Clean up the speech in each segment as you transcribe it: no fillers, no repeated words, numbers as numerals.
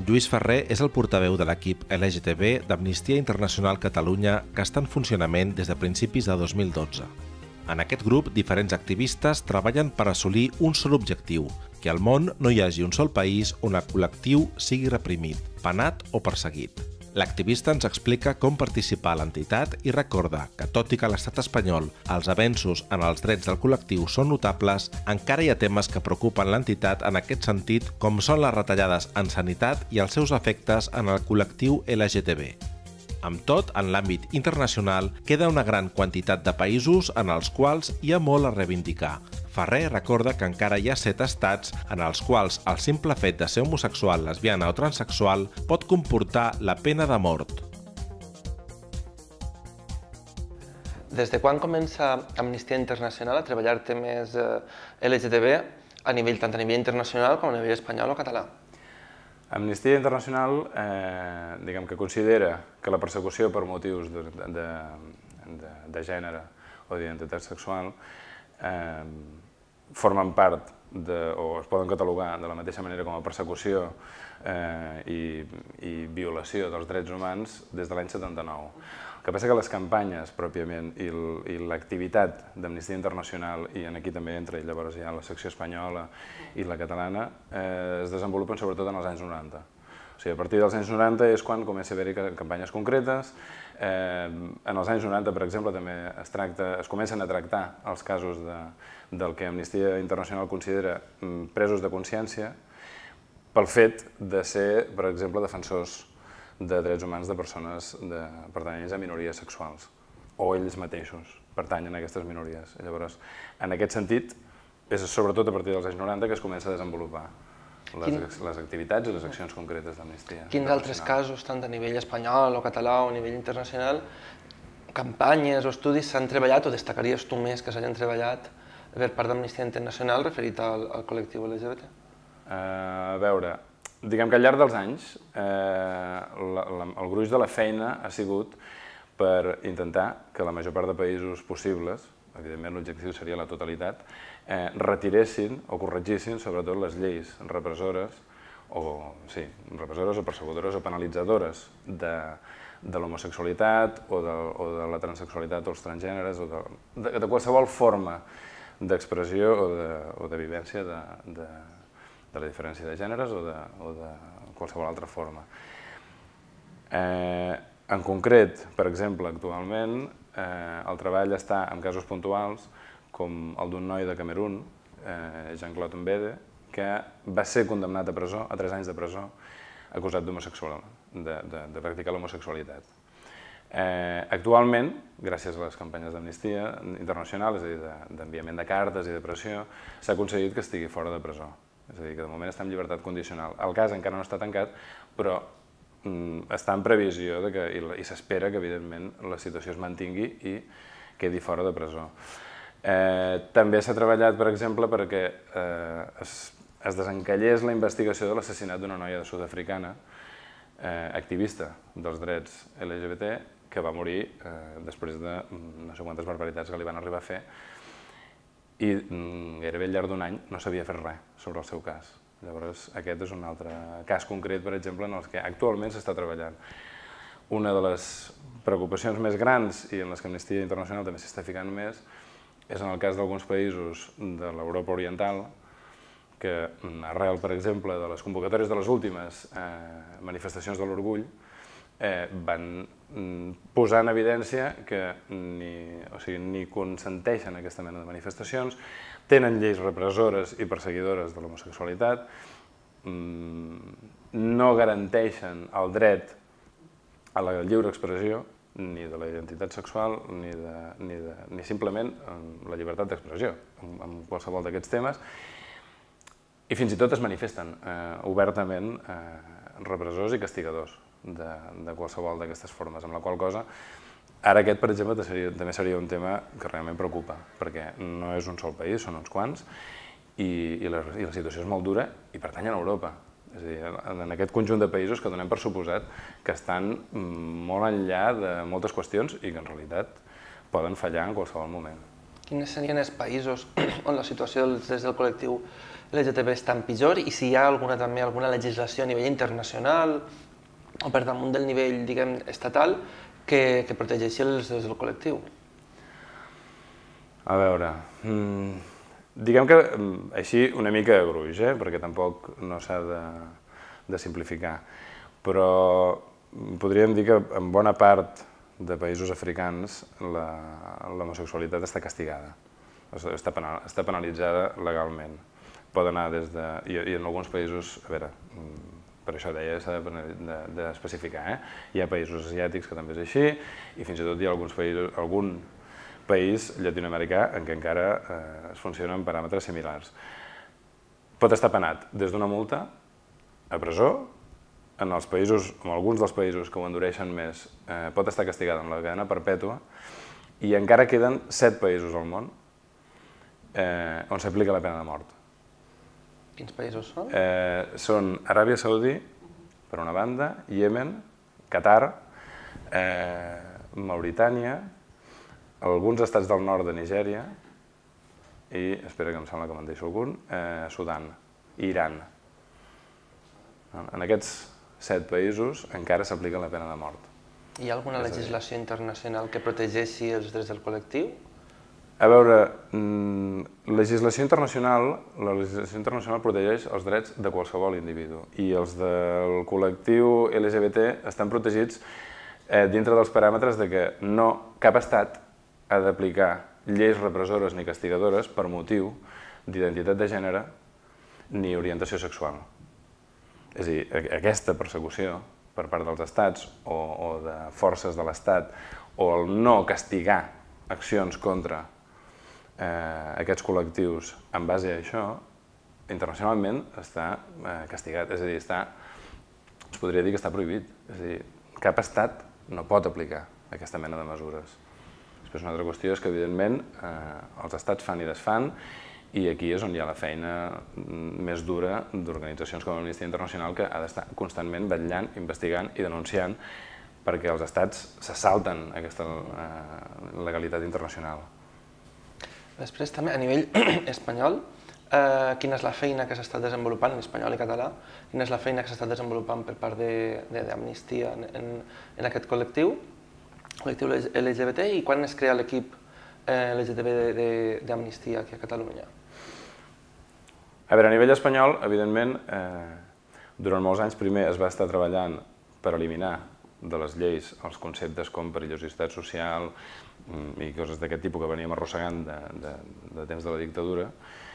Lluís Ferrer és el portaveu de l'equip LGTB d'Amnistia Internacional Catalunya que està en funcionament des de principis de 2012. En aquest grup, diferents activistes treballen per assolir un sol objectiu, que al món no hi hagi un sol país on el col·lectiu sigui reprimit, penat o perseguit. L'activista ens explica com participar a l'entitat i recorda que, tot i que a l'estat espanyol els avenços en els drets del col·lectiu són notables, encara hi ha temes que preocupen l'entitat en aquest sentit, com són les retallades en sanitat i els seus efectes en el col·lectiu LGTB. Amb tot, en l'àmbit internacional, queda una gran quantitat de països en els quals hi ha molt a reivindicar. Ferrer recorda que encara hi ha 7 estats en els quals el simple fet de ser homosexual, lesbiana o transexual pot comportar la pena de mort. Des de quan comença Amnistia Internacional a treballar temes LGTB tant a nivell internacional com a nivell espanyol o català? Amnistia Internacional diguem que considera que la persecució per motius de gènere o d'identitat sexual formen part o es poden catalogar de la mateixa manera com a persecució i violació dels drets humans des de l'any 79. El que passa que les campanyes pròpiament i l'activitat d'Amnistia Internacional, i aquí també entra llavors ja la secció espanyola i la catalana, es desenvolupen sobretot en els anys 90. O sigui, a partir dels anys 90 és quan comença a haver-hi campanyes concretes. En els anys 90, per exemple, també es comencen a tractar els casos del que Amnistia Internacional considera presos de consciència pel fet de ser, per exemple, defensors de drets humans de persones pertanyents a minories sexuals, o ells mateixos pertanyen a aquestes minories. Llavors, en aquest sentit, és sobretot a partir dels anys 90 que es comença a desenvolupar les activitats i les accions concretes d'Amnistia. Quins altres casos, tant a nivell espanyol o català o a nivell internacional, campanyes o estudis s'han treballat o destacaries tu més que s'hagin treballat per part d'Amnistia Internacional referit al col·lectiu LGBT? A veure, diguem que al llarg dels anys el gruix de la feina ha sigut per intentar que la major part de països possibles, evidentment l'objectiu seria la totalitat, retiressin o corregissin sobretot les lleis repressores o persecutores o penalitzadores de l'homosexualitat o de la transexualitat o els transgèneres o de qualsevol forma d'expressió o de vivència de la diferència de gèneres o de qualsevol altra forma. En concret, per exemple, actualment, el treball està en casos puntuals com el d'un noi de Camerun, Jean-Claude Mbede, que va ser condemnat a presó, a 3 anys de presó, acusat de practicar l'homosexualitat. Actualment, gràcies a les campanyes d'Amnistia Internacional, és a dir, d'enviament de cartes i de pressió, s'ha aconseguit que estigui fora de presó. És a dir, que de moment està en llibertat condicional. El cas encara no està tancat, però està en previsió i s'espera que, evidentment, la situació es mantingui i quedi fora de presó. També s'ha treballat, per exemple, perquè es desencallés la investigació de l'assassinat d'una noia sud-africana, activista dels drets LGBT, que va morir després de no sé quantes barbaritats que li van arribar a fer, i gairebé al llarg d'un any no s'havia fet res sobre el seu cas. Llavors, aquest és un altre cas concret, per exemple, en el que actualment s'està treballant. Una de les preocupacions més grans, i en les que Amnistia Internacional també s'està ficant més, és en el cas d'alguns països de l'Europa Oriental, que arrel, per exemple, de les convocatòries de les últimes manifestacions de l'orgull, van posar en evidència que ni consenteixen aquesta mena de manifestacions, tenen lleis repressores i perseguidores de l'homosexualitat, no garanteixen el dret a la lliure expressió, ni de la identitat sexual, ni simplement la llibertat d'expressió en qualsevol d'aquests temes, i fins i tot es manifesten obertament repressors i castigadors de qualsevol d'aquestes formes, amb la qual cosa ara aquest, per exemple, també seria un tema que realment preocupa, perquè no és un sol país, són uns quants, i la situació és molt dura i pertanyen a Europa. És a dir, en aquest conjunt de països que donem per suposat que estan molt enllà de moltes qüestions i que en realitat poden fallar en qualsevol moment. quins serien els països on la situació des del col·lectiu LGTB està en pitjor i si hi ha també alguna legislació a nivell internacional o per damunt del nivell, diguem, estatal que protegeixi els des del col·lectiu? A veure, diguem que així una mica de gruix, perquè tampoc no s'ha de simplificar, però podríem dir que en bona part de països africans l'homosexualitat està castigada, està penalitzada legalment. Pot anar des de... I en alguns països, a veure, per això deia, s'ha d'especificar, hi ha països asiàtics que també és així i fins i tot hi ha algun país llatinoamericà en què encara es funciona amb paràmetres similars. Pot estar penat des d'una multa a presó, en alguns dels països que ho endureixen més pot estar castigada amb la cadena perpètua i encara queden 7 països al món on s'aplica la pena de mort. Quins països són? Són Aràbia Saudí, per una banda, Iemen, Qatar, Mauritània, alguns estats del nord de Nigèria i, espera que em sembla que me'n deixo algun, Sudan i Iran. En aquests 7 països encara s'aplica la pena de mort. Hi ha alguna legislació internacional que protegeixi els drets del col·lectiu? A veure, la legislació internacional protegeix els drets de qualsevol individu i els del col·lectiu LGBT estan protegits dintre dels paràmetres de que cap estat ha d'aplicar lleis repressores ni castigadores per motiu d'identitat de gènere ni orientació sexual. És a dir, aquesta persecució per part dels estats o de forces de l'estat o el no castigar accions contra aquests col·lectius en base a això, internacionalment està castigat, és a dir, es podria dir que està prohibit. És a dir, cap estat no pot aplicar aquesta mena de mesures. Després una altra qüestió és que, evidentment, els estats fan i desfan i aquí és on hi ha la feina més dura d'organitzacions com Amnistia Internacional que ha d'estar constantment vetllant, investigant i denunciant perquè els estats se salten aquesta legalitat internacional. Després també a nivell espanyol, quina és la feina que s'està desenvolupant en espanyol i català, quina és la feina que s'està desenvolupant per part d'Amnistia en aquest col·lectiu LGBT i quan es crea l'equip LGTB d'Amnistia aquí a Catalunya? A veure, a nivell espanyol, evidentment, durant molts anys primer es va estar treballant per eliminar de les lleis els conceptes com perillositat social i coses d'aquest tipus que veníem arrossegant de temps de la dictadura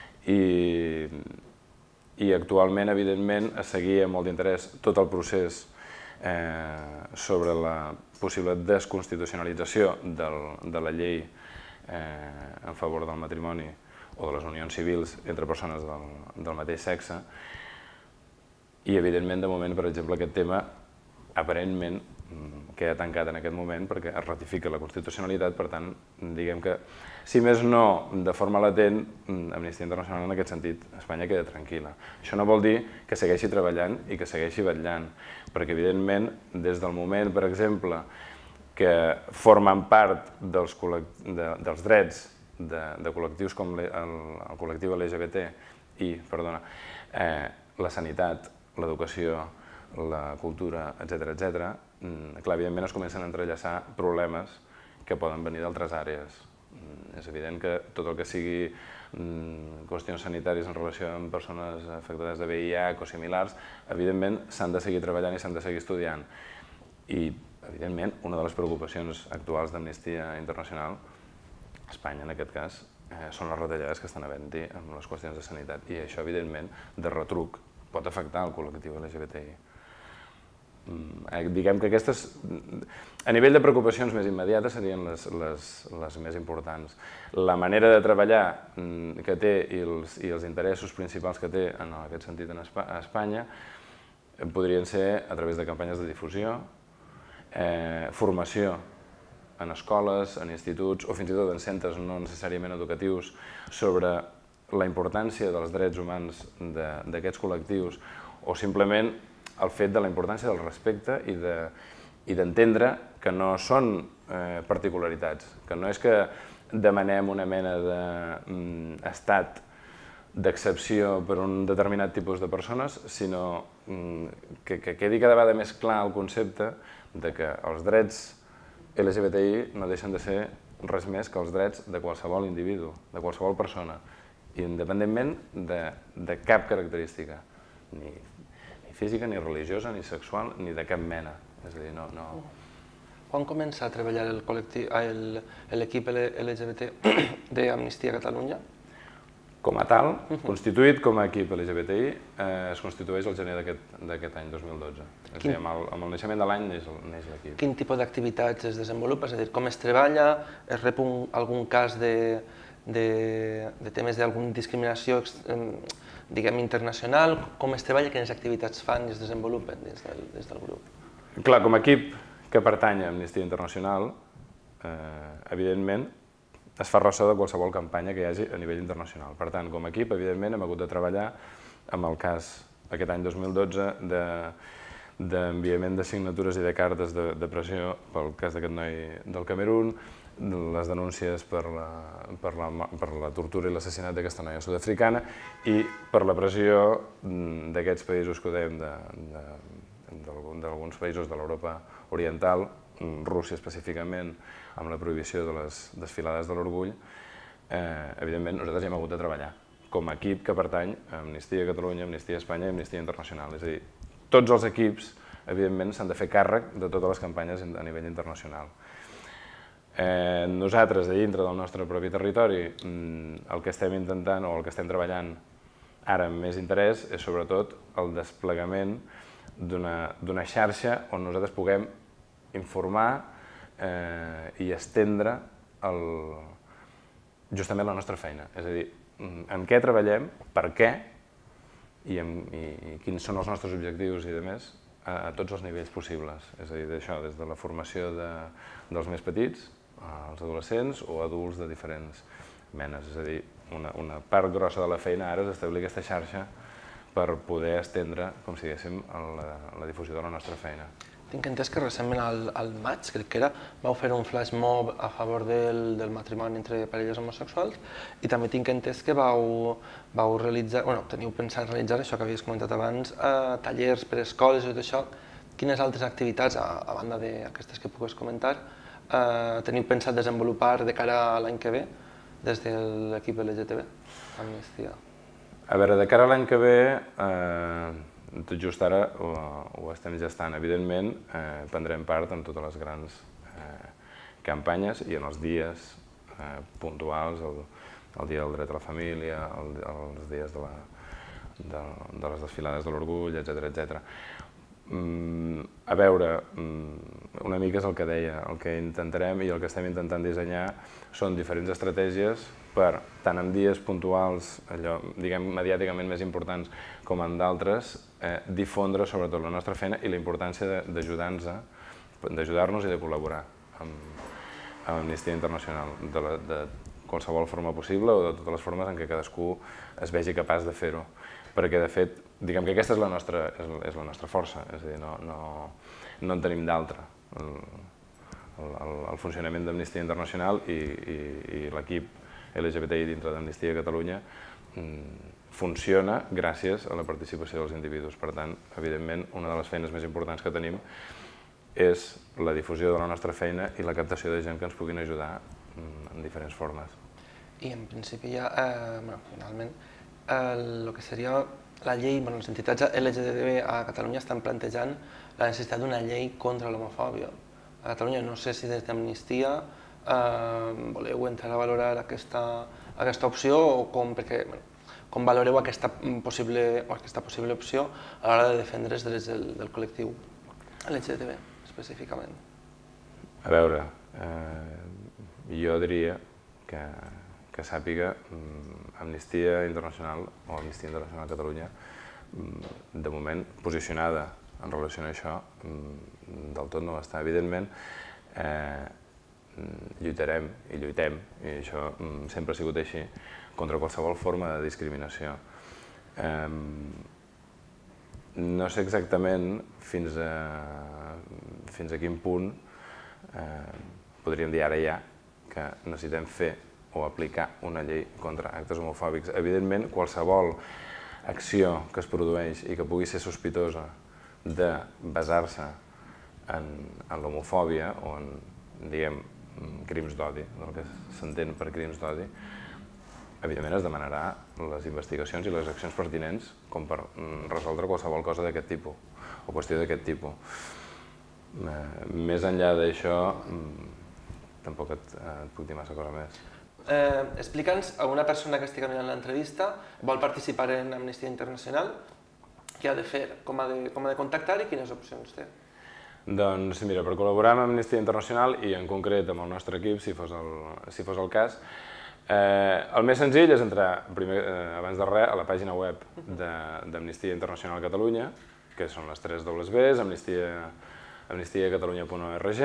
i actualment, evidentment, es seguia amb molt d'interès tot el procés sobre la possible desconstitucionalització de la llei en favor del matrimoni o de les unions civils entre persones del mateix sexe i, evidentment, de moment, per exemple, aquest tema aparentment queda tancat en aquest moment perquè es ratifica la constitucionalitat, per tant, diguem que, si més no, de forma latent, Amnistia Internacional en aquest sentit, Espanya queda tranquil·la. Això no vol dir que segueixi treballant i que segueixi vetllant, perquè, evidentment, des del moment, per exemple, que formen part dels drets de col·lectius com el col·lectiu LGBT i, la sanitat, l'educació, la cultura, etc., clar, evidentment es comencen a entrellaçar problemes que poden venir d'altres àrees. És evident que tot el que sigui qüestions sanitàries en relació amb persones afectades de VIH o similars, evidentment s'han de seguir treballant i s'han de seguir estudiant. I, evidentment, una de les preocupacions actuals d'Amnistia Internacional, Espanya en aquest cas, són les retallades que estan havent-hi amb les qüestions de sanitat. I això, evidentment, de retruc, pot afectar el col·lectiu LGBTI. Diguem que aquestes, a nivell de preocupacions més immediates, serien les més importants. La manera de treballar que té i els interessos principals que té en aquest sentit a Espanya podrien ser a través de campanyes de difusió, formació en escoles, en instituts o fins i tot en centres no necessàriament educatius sobre la importància dels drets humans d'aquests col·lectius o simplement el fet de la importància del respecte i d'entendre que no són particularitats, que no és que demanem una mena d'estat d'excepció per a un determinat tipus de persones, sinó que quedi cada vegada més clar el concepte de que els drets LGBTI no deixen de ser res més que els drets de qualsevol individu, de qualsevol persona, independentment de cap característica, ni física, ni religiosa, ni sexual, ni de cap mena. És a dir, no... Quan comença a treballar l'equip LGBT d'Amnistia Catalunya? Com a tal, constituït com a equip LGBTI, es constitueix el gener d'aquest any 2012. És a dir, amb el naixement de l'any neix l'equip. Quin tipus d'activitats es desenvolupa? És a dir, com es treballa? Es rep algun cas de temes d'alguna discriminació, diguem, internacional? Com es treballa? Quines activitats fan i es desenvolupen des del grup? Clar, com a equip que pertany a Amnistia Internacional, evidentment, es fa ressò de qualsevol campanya que hi hagi a nivell internacional. Per tant, com a equip, evidentment, hem hagut de treballar amb el cas, aquest any 2012, d'enviament de signatures i de cartes de pressió pel cas d'aquest noi del Camerún, les denúncies per la tortura i l'assassinat d'aquesta noia sud-africana i per la pressió d'aquests països que ho dèiem, d'alguns països de l'Europa oriental, Rússia específicament, amb la prohibició de les desfilades de l'orgull, evidentment nosaltres hi hem hagut de treballar com a equip que pertany a Amnistia Catalunya, Amnistia Espanya i Amnistia Internacional. És a dir, tots els equips, evidentment, s'han de fer càrrec de totes les campanyes a nivell internacional. Nosaltres, de dintre del nostre propi territori, el que estem intentant o el que estem treballant ara amb més interès és sobretot el desplegament d'una xarxa on nosaltres puguem informar i estendre justament la nostra feina. És a dir, en què treballem, per què i quins són els nostres objectius i demés a tots els nivells possibles. És a dir, d'això, des de la formació dels més petits, als adolescents o adults de diferents menes. És a dir, una part grossa de la feina ara és establir aquesta xarxa per poder estendre, com si diguéssim, la difusió de la nostra feina. Tinc entès que recentment, al maig, crec que era, vau fer un flash mob a favor del matrimoni entre parelles homosexuals i també tinc entès que vau realitzar, teniu pensat realitzar això que havies comentat abans, tallers per escoles i tot això. Quines altres activitats, a banda d'aquestes que pugues comentar, teniu pensat desenvolupar de cara a l'any que ve des de l'equip LGTB, Amnistia? A veure, de cara a l'any que ve, tot just ara ho estem gestant. Evidentment, prendrem part en totes les grans campanyes i en els dies puntuals, el dia del dret a la família, els dies de les desfilades de l'orgull, etc. A veure, una mica és el que deia, el que intentarem i el que estem intentant dissenyar són diferents estratègies per, tant en dies puntuals, allò, diguem, mediàticament més importants com en d'altres, difondre sobretot la nostra feina i la importància d'ajudar-nos i de col·laborar amb Amnistia Internacional, de qualsevol forma possible o de totes les formes en què cadascú es vegi capaç de fer-ho. Perquè, de fet, diguem que aquesta és la nostra força, és a dir, no en tenim d'altra. El funcionament d'Amnistia Internacional i l'equip LGBTI dintre d'Amnistia Catalunya funciona gràcies a la participació dels individus. Per tant, evidentment, una de les feines més importants que tenim és la difusió de la nostra feina i la captació de gent que ens puguin ajudar en diferents formes. I en principi ja, finalment, el que seria la llei, les entitats LGTB a Catalunya estan plantejant la necessitat d'una llei contra l'homofòbia. A Catalunya no sé si des d'Amnistia voleu entrar a valorar aquesta opció o com valoreu aquesta possible opció a l'hora de defendre els drets del col·lectiu LGTB, específicament. A veure, jo diria que sàpiga Amnistia Internacional o Amnistia Internacional Catalunya, de moment, posicionada en relació a això, del tot no està. Evidentment, lluitarem i lluitem, i això sempre ha sigut així, contra qualsevol forma de discriminació. No sé exactament fins a quin punt podríem dir ara ja que que necessitem fer o aplicar una llei contra actes homofòbics. Evidentment, qualsevol acció que es produeix i que pugui ser sospitosa de basar-se en l'homofòbia o en, diguem, crims d'odi, del que s'entén per crims d'odi, evidentment es demanarà les investigacions i les accions pertinents com per resoldre qualsevol cosa d'aquest tipus o qüestió d'aquest tipus. Més enllà d'això, tampoc et puc dir massa cosa més. Explica'ns a una persona que estigui mirant l'entrevista, vol participar en Amnistia Internacional, què ha de fer, com ha de contactar i quines opcions té? Doncs mira, per col·laborar amb Amnistia Internacional i en concret amb el nostre equip, si fos el cas, el més senzill és entrar, abans de res, a la pàgina web d'Amnistia Internacional Catalunya, que són les 3 Ws, amnistiacatalunya.org,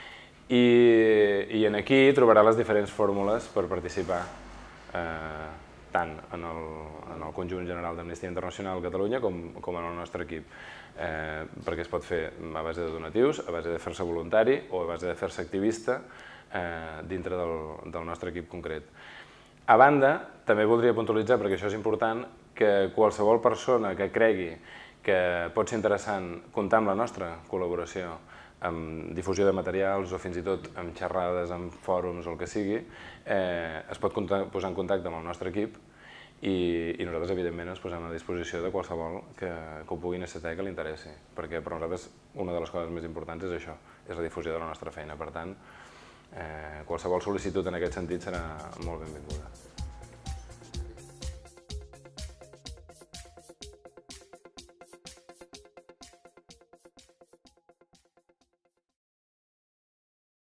i aquí trobarà les diferents fórmules per participar tant en el conjunt general d'Amnistia Internacional Catalunya com en el nostre equip, perquè es pot fer a base de donatius, a base de fer-se voluntari o a base de fer-se activista dintre del nostre equip concret. A banda, també voldria puntualitzar, perquè això és important, que qualsevol persona que cregui que pot ser interessant comptar amb la nostra col·laboració amb difusió de materials o fins i tot amb xerrades, amb fòrums o el que sigui, es pot posar en contacte amb el nostre equip i nosaltres, evidentment, ens posem a disposició de qualsevol que ho pugui necessitar i que li interessi, perquè per nosaltres una de les coses més importants és això, és la difusió de la nostra feina. Per tant, qualsevol sol·licitud en aquest sentit serà molt benvinguda.